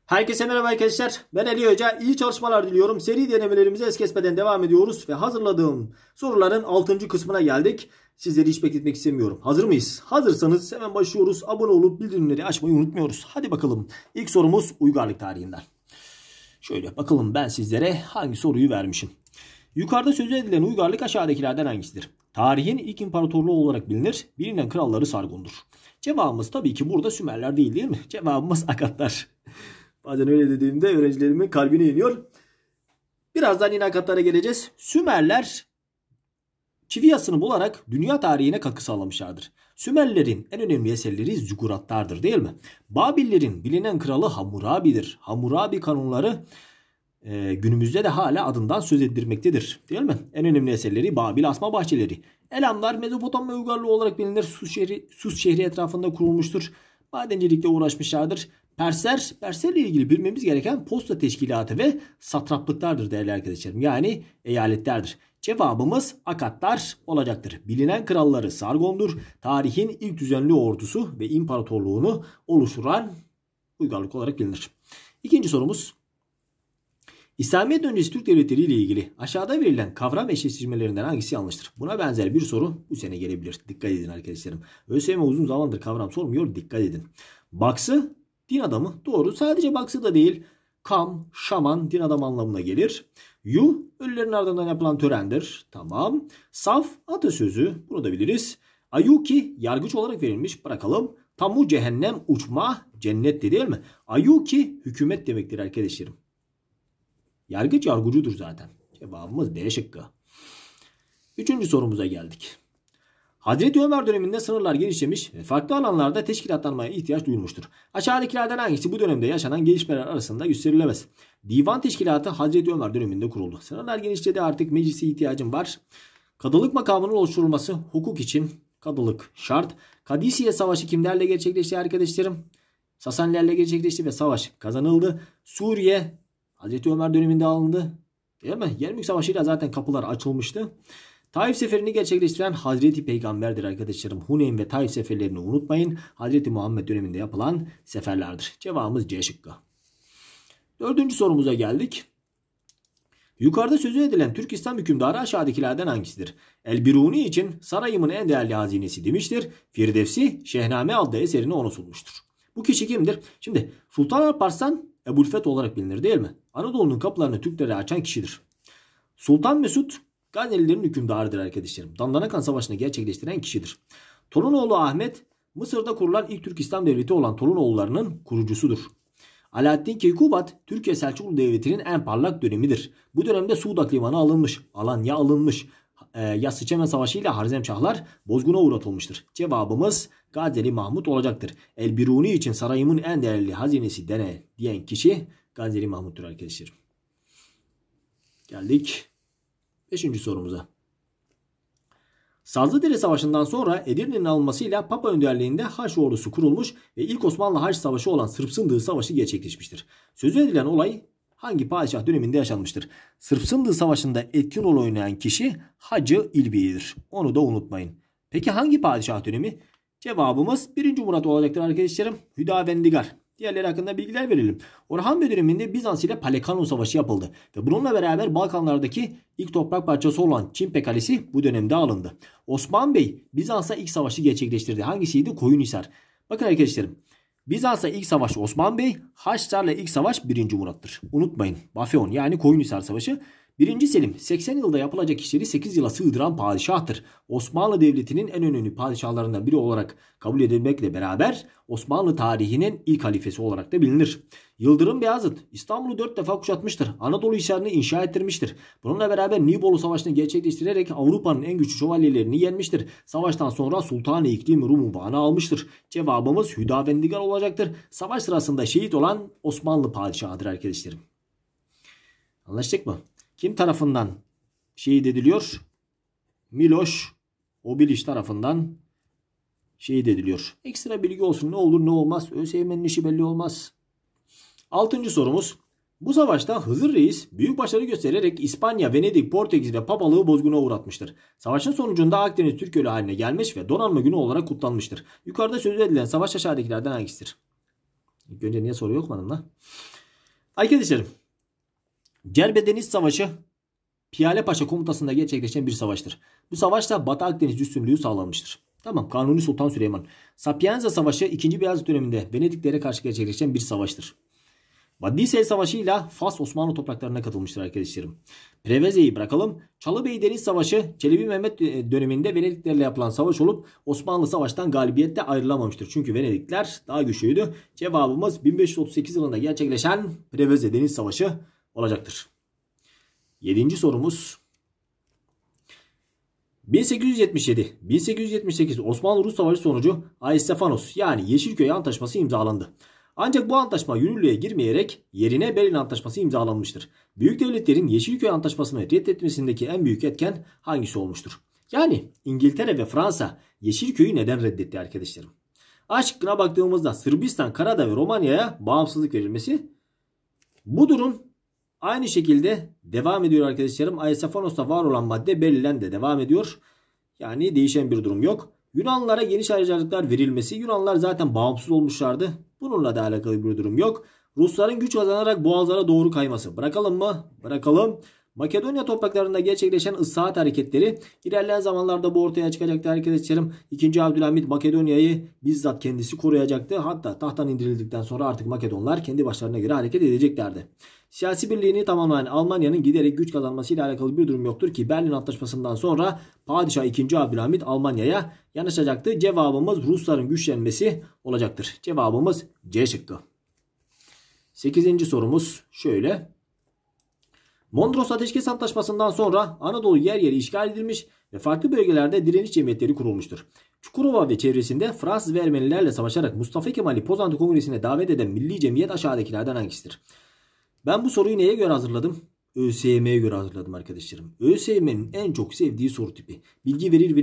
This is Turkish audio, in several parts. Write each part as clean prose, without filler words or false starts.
Herkese merhaba arkadaşlar. Ben Ali Hoca. İyi çalışmalar diliyorum. Seri denemelerimize es kesmeden devam ediyoruz. Ve hazırladığım soruların 6. kısmına geldik. Sizleri hiç bekletmek istemiyorum. Hazır mıyız? Hazırsanız hemen başlıyoruz. Abone olup bildirimleri açmayı unutmuyoruz. Hadi bakalım. İlk sorumuz uygarlık tarihinden. Şöyle bakalım ben sizlere hangi soruyu vermişim. Yukarıda sözü edilen uygarlık aşağıdakilerden hangisidir? Tarihin ilk imparatorluğu olarak bilinir. Bilinen kralları Sargon'dur. Cevabımız tabii ki burada Sümerler değil mi? Cevabımız Akatlar. Bazen öyle dediğimde öğrencilerimin kalbine iniyor. Birazdan yine Akatlara geleceğiz. Sümerler çivi yazısını bularak dünya tarihine katkı sağlamışlardır. Sümerlerin en önemli eserleri ziguratlardır değil mi? Babillerin bilinen kralı Hammurabi'dir. Hammurabi kanunları günümüzde de hala adından söz ettirmektedir. Değil mi? En önemli eserleri Babil asma bahçeleri. Elamlar Mezopotamya uygarlığı olarak bilinir. Sus şehri etrafında kurulmuştur. Madencilikle uğraşmışlardır. Perslerle ilgili bilmemiz gereken posta teşkilatı ve satraplıklardır değerli arkadaşlarım. Yani eyaletlerdir. Cevabımız Akatlar olacaktır. Bilinen kralları Sargon'dur. Tarihin ilk düzenli ordusu ve imparatorluğunu oluşturan uygarlık olarak bilinir. İkinci sorumuz. İslamiyet öncesi Türk devletleri ile ilgili aşağıda verilen kavram eşleştirmelerinden hangisi yanlıştır? Buna benzer bir soru bu sene gelebilir. Dikkat edin arkadaşlarım. ÖSYM uzun zamandır kavram sormuyor. Dikkat edin. Baksı din adamı. Doğru. Sadece baksı da değil. Kam, şaman din adamı anlamına gelir. Yu ölülerin ardından yapılan törendir. Tamam. Saf atasözü. Bunu da biliriz. Ayuki yargıç olarak verilmiş. Bırakalım. Tamu cehennem uçma cennetti değil mi? Ayuki hükümet demektir arkadaşlarım. Yargıç yargıcıdır zaten. Cevabımız B şıkkı. Üçüncü sorumuza geldik. Hazreti Ömer döneminde sınırlar genişlemiş ve farklı alanlarda teşkilatlanmaya ihtiyaç duyulmuştur. Aşağıdakilerden hangisi bu dönemde yaşanan gelişmeler arasında gösterilemez? Divan teşkilatı Hazreti Ömer döneminde kuruldu. Sınırlar genişledi, artık meclise ihtiyacım var. Kadılık makamının oluşturulması hukuk için kadılık şart. Kadisiye Savaşı kimlerle gerçekleşti arkadaşlarım? Sasanilerle gerçekleşti ve savaş kazanıldı. Suriye Hazreti Ömer döneminde alındı. Değil mi? Yermük Savaşı ile zaten kapılar açılmıştı. Taif seferini gerçekleştiren Hazreti Peygamber'dir arkadaşlarım. Huneyn ve Taif seferlerini unutmayın. Hazreti Muhammed döneminde yapılan seferlerdir. Cevabımız C şıkkı. Dördüncü sorumuza geldik. Yukarıda sözü edilen Türk İslam hükümdarı aşağıdakilerden hangisidir? El-Biruni için sarayımın en değerli hazinesi demiştir. Firdevsi Şehname adlı eserini ona sunmuştur. Bu kişi kimdir? Şimdi Sultan Alparslan Ebu'l-Feth olarak bilinir değil mi? Anadolu'nun kapılarını Türklere açan kişidir. Sultan Mesut Gaznelilerin hükümdarıdır arkadaşlarım. Dandanakan Savaşı'nı gerçekleştiren kişidir. Torunoğlu Ahmet Mısır'da kurulan ilk Türk İslam Devleti olan Torunoğullarının kurucusudur. Alaaddin Keykubat Türkiye Selçuklu Devleti'nin en parlak dönemidir. Bu dönemde Sudak Limanı alınmış, Alanya alınmış. Yassıçemen Savaşı ile Harzemşahlar bozguna uğratılmıştır. Cevabımız Gazneli Mahmut olacaktır. El-Biruni için sarayımın en değerli hazinesi diyen kişi Gazneli Mahmut'tur arkadaşlarım. Geldik 5. sorumuza. Sazlıdere Savaşı'ndan sonra Edirne'nin alınmasıyla Papa önderliğinde Haç ordusu kurulmuş ve ilk Osmanlı Haç Savaşı olan Sırp Sındığı Savaşı gerçekleşmiştir. Sözü edilen olay hangi padişah döneminde yaşanmıştır? Sırp Sındığı Savaşı'nda etkin rol oynayan kişi Hacı İlbi'dir. Onu da unutmayın. Peki hangi padişah dönemi? Cevabımız 1. Murat olacaktır arkadaşlarım. Hüdavendigar. Diğerleri hakkında bilgiler verelim. Orhan Bey döneminde Bizans ile Plekanon Savaşı yapıldı. Ve bununla beraber Balkanlardaki ilk toprak parçası olan Çimpe Kalesi bu dönemde alındı. Osman Bey Bizans'a ilk savaşı gerçekleştirdi. Hangisiydi? Koyunhisar. Bakın arkadaşlarım. Bizans'a ilk savaş Osman Bey, Haçlılarla ilk savaş 1. Murat'tır. Unutmayın. Bafeon yani Koyunhisar Savaşı. 1. Selim 80 yılda yapılacak işleri 8 yıla sığdıran padişahtır. Osmanlı Devleti'nin en önemli padişahlarından biri olarak kabul edilmekle beraber Osmanlı tarihinin ilk halifesi olarak da bilinir. Yıldırım Beyazıt İstanbul'u 4 defa kuşatmıştır. Anadolu hisarını inşa ettirmiştir. Bununla beraber Nibolu Savaşı'nı gerçekleştirerek Avrupa'nın en güçlü şövalyelerini yenmiştir. Savaştan sonra Sultan-ı İklim Rum unvanı almıştır. Cevabımız Hüdavendigar olacaktır. Savaş sırasında şehit olan Osmanlı padişahıdır arkadaşlarım. Anlaştık mı? Kim tarafından şehit ediliyor? Miloš Obilić tarafından şehit ediliyor. Ekstra bilgi olsun, ne olur ne olmaz. ÖSYM'nin işi belli olmaz. 6. sorumuz. Bu savaşta Hızır Reis büyük başarı göstererek İspanya, Venedik, Portekiz ve Papalığı bozguna uğratmıştır. Savaşın sonucunda Akdeniz Türk Gölü haline gelmiş ve donanma günü olarak kutlanmıştır. Yukarıda söz edilen savaş aşağıdakilerden hangisidir? İlk önce niye soruyu okumadın lan? Arkadaşlarım, Cerbe Deniz Savaşı Piyale Paşa komutasında gerçekleşen bir savaştır. Bu savaşta Batı Akdeniz üstünlüğü sağlanmıştır. Tamam, Kanuni Sultan Süleyman. Sapienza Savaşı 2. Beyazıt döneminde Venediklere karşı gerçekleşen bir savaştır. Vadisel Savaşı ile Fas Osmanlı topraklarına katılmıştır arkadaşlarım. Preveze'yi bırakalım. Çalıbey Deniz Savaşı Çelebi Mehmet döneminde Venediklerle yapılan savaş olup Osmanlı savaştan galibiyette ayrılamamıştır. Çünkü Venedikler daha güçlüydü. Cevabımız 1538 yılında gerçekleşen Preveze Deniz Savaşı olacaktır. 7. sorumuz. 1877-1878 Osmanlı-Rus Savaşı sonucu Aystefanos yani Yeşilköy Antlaşması imzalandı. Ancak bu antlaşma yürürlüğe girmeyerek yerine Berlin Antlaşması imzalanmıştır. Büyük devletlerin Yeşilköy Antlaşması'nı reddetmesindeki en büyük etken hangisi olmuştur? Yani İngiltere ve Fransa Yeşilköy'ü neden reddetti arkadaşlarım? A şıkkına baktığımızda Sırbistan, Karadağ ve Romanya'ya bağımsızlık verilmesi. Bu durum aynı şekilde devam ediyor arkadaşlarım. Aystefanos'ta var olan madde Berlin'den de devam ediyor. Yani değişen bir durum yok. Yunanlılara geniş ayrıcalıklar verilmesi. Yunanlılar zaten bağımsız olmuşlardı. Bununla da alakalı bir durum yok. Rusların güç kazanarak boğazlara doğru kayması. Bırakalım mı? Bırakalım. Makedonya topraklarında gerçekleşen ıslahat hareketleri ilerleyen zamanlarda bu ortaya çıkacaktı arkadaşlarım. 2. Abdülhamit Makedonya'yı bizzat kendisi koruyacaktı. Hatta tahttan indirildikten sonra artık Makedonlar kendi başlarına göre hareket edeceklerdi. Siyasi birliğini tamamlayan Almanya'nın giderek güç kazanmasıyla alakalı bir durum yoktur ki Berlin Antlaşması'ndan sonra Padişah 2. Abdülhamit Almanya'ya yanaşacaktı. Cevabımız Rusların güçlenmesi olacaktır. Cevabımız C şıkkı. 8. sorumuz şöyle. Mondros Ateşkes Antlaşması'ndan sonra Anadolu yer yeri işgal edilmiş ve farklı bölgelerde direniş cemiyetleri kurulmuştur. Çukurova ve çevresinde Fransız ve Ermenilerle savaşarak Mustafa Kemal'i Pozantı Kongresi'ne davet eden milli cemiyet aşağıdakilerden hangisidir? Ben bu soruyu neye göre hazırladım? ÖSYM'ye göre hazırladım arkadaşlarım. ÖSYM'nin en çok sevdiği soru tipi. Bilgi verir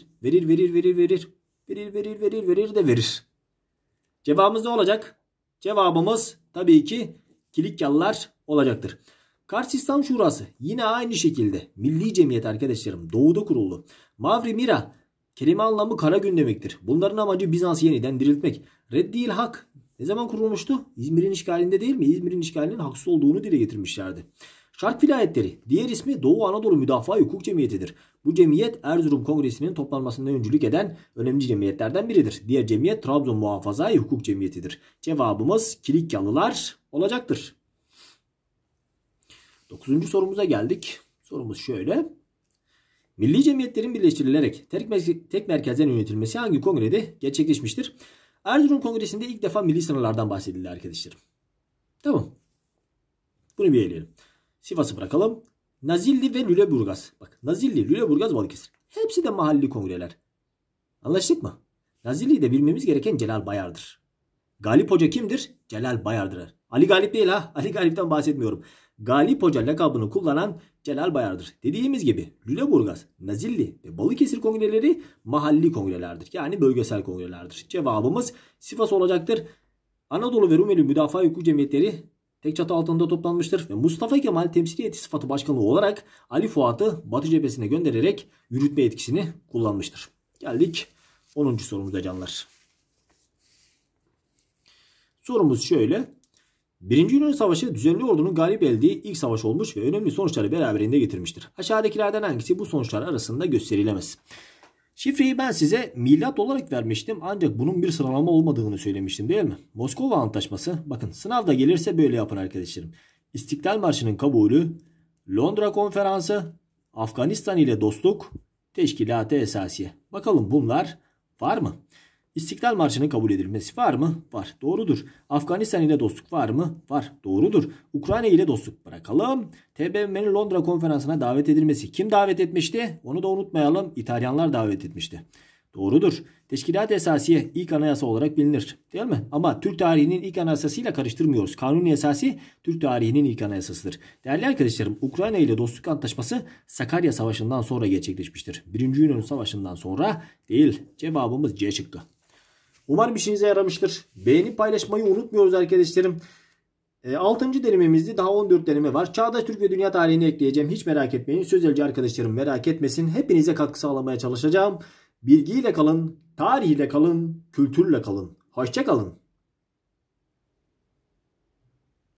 de verir. Cevabımız ne olacak? Cevabımız tabii ki Kilikyalılar olacaktır. Kars İslam Şurası yine aynı şekilde milli cemiyet arkadaşlarım doğuda kuruldu. Mavri Mira kelime anlamı kara gün demektir. Bunların amacı Bizans'ı yeniden diriltmek. Reddil Hak ne zaman kurulmuştu? İzmir'in işgalinde değil mi? İzmir'in işgalinin haksız olduğunu dile getirmişlerdi. Şark vilayetleri diğer ismi Doğu Anadolu Müdafaa Hukuk Cemiyeti'dir. Bu cemiyet Erzurum Kongresi'nin toplanmasında öncülük eden önemli cemiyetlerden biridir. Diğer cemiyet Trabzon Muhafaza Hukuk Cemiyeti'dir. Cevabımız Kilikyalılar olacaktır. 9. sorumuza geldik. Sorumuz şöyle. Milli cemiyetlerin birleştirilerek tek merkezden yönetilmesi hangi kongrede gerçekleşmiştir? Erzurum Kongresi'nde ilk defa milli sınırlardan bahsedildi arkadaşlarım. Tamam. Bunu bir eleyelim. Sivas'ı bırakalım. Nazilli ve Lüleburgaz. Bak Nazilli, Lüleburgaz, Balıkesir. Hepsi de mahalli kongreler. Anlaştık mı? Nazilli'yi de bilmemiz gereken Celal Bayar'dır. Galip Hoca kimdir? Celal Bayar'dır. Ali Galip değil ha. Ali Galip'ten bahsetmiyorum. Galip Hoca lakabını kullanan Celal Bayar'dır. Dediğimiz gibi Lüleburgaz, Nazilli ve Balıkesir kongreleri mahalli kongrelerdir. Yani bölgesel kongrelerdir. Cevabımız Sivas olacaktır. Anadolu ve Rumeli Müdafaa Hukuk Cemiyetleri tek çatı altında toplanmıştır ve Mustafa Kemal temsiliyeti sıfatı başkanlığı olarak Ali Fuat'ı Batı cephesine göndererek yürütme etkisini kullanmıştır. Geldik 10. sorumuza canlar. Sorumuz şöyle. 1. Yunan Savaşı düzenli ordunun galip geldiği ilk savaş olmuş ve önemli sonuçları beraberinde getirmiştir. Aşağıdakilerden hangisi bu sonuçlar arasında gösterilemez? Şifreyi ben size milat olarak vermiştim ancak bunun bir sıralama olmadığını söylemiştim değil mi? Moskova Antlaşması, bakın sınavda gelirse böyle yapın arkadaşlarım. İstiklal Marşı'nın kabulü, Londra Konferansı, Afganistan ile dostluk, Teşkilat-ı Esasiye. Bakalım bunlar var mı? İstiklal Marşı'nın kabul edilmesi var mı? Var. Doğrudur. Afganistan ile dostluk var mı? Var. Doğrudur. Ukrayna ile dostluk bırakalım. TBMM'nin Londra konferansına davet edilmesi. Kim davet etmişti? Onu da unutmayalım. İtalyanlar davet etmişti. Doğrudur. Teşkilat-ı Esasiye ilk anayasa olarak bilinir. Değil mi? Ama Türk tarihinin ilk anayasasıyla karıştırmıyoruz. Kanuni Esası Türk tarihinin ilk anayasasıdır. Değerli arkadaşlarım, Ukrayna ile dostluk antlaşması Sakarya Savaşı'ndan sonra gerçekleşmiştir. 1. Yunan Savaşı'ndan sonra değil. Cevabımız C şıkkı. Umarım işinize yaramıştır. Beğenip paylaşmayı unutmuyoruz arkadaşlarım. 6. denememizde daha 14 deneme var. Çağdaş Türk ve Dünya tarihini ekleyeceğim. Hiç merak etmeyin. Sözelci arkadaşlarım merak etmesin. Hepinize katkı sağlamaya çalışacağım. Bilgiyle kalın, tarihiyle kalın, kültürle kalın. Hoşça kalın.